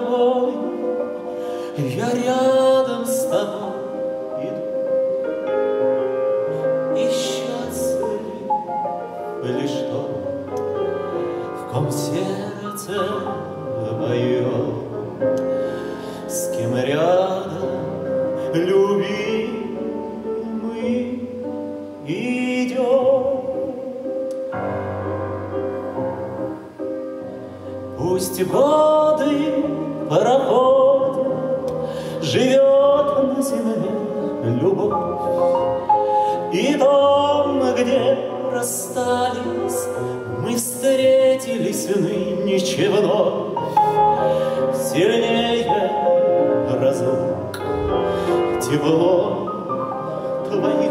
тобой, я рядом с тобой иду. И счастлив лишь тот, в ком сердце мое, с кем рядом любимый идет. Пусть годы проходят, живет на земле любовь, и там, где расстались, мы встретились нынче вновь. Сильнее разлук тепло твоих